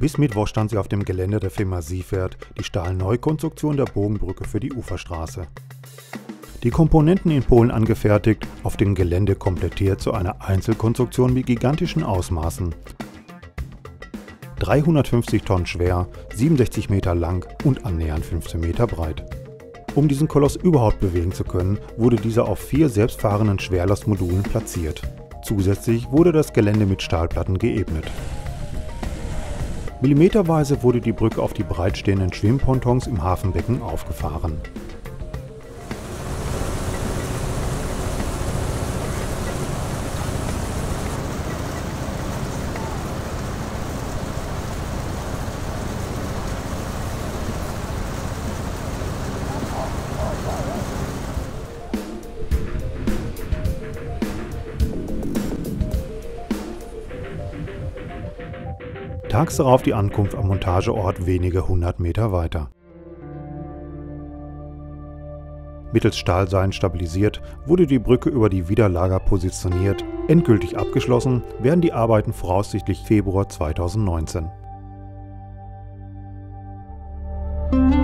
Bis Mittwoch stand sie auf dem Gelände der Firma Sievert, die Stahlneukonstruktion der Bogenbrücke für die Uferstraße. Die Komponenten in Polen angefertigt, auf dem Gelände komplettiert zu einer Einzelkonstruktion mit gigantischen Ausmaßen. 350 Tonnen schwer, 67 Meter lang und annähernd 15 Meter breit. Um diesen Koloss überhaupt bewegen zu können, wurde dieser auf 4 selbstfahrenden Schwerlastmodulen platziert. Zusätzlich wurde das Gelände mit Stahlplatten geebnet. Millimeterweise wurde die Brücke auf die bereitstehenden Schwimmpontons im Hafenbecken aufgefahren. Tags darauf die Ankunft am Montageort wenige 100 Meter weiter. Mittels Stahlseilen stabilisiert wurde die Brücke über die Widerlager positioniert. Endgültig abgeschlossen werden die Arbeiten voraussichtlich Februar 2019.